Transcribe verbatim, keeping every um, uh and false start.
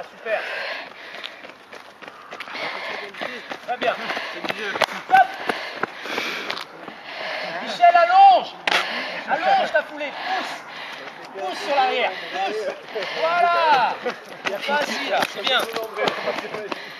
Voilà, super. Très bien. Stop. Michel, allonge. Allonge ta foulée. Pousse. Pousse sur l'arrière. Pousse. Voilà. Facile, c'est bien.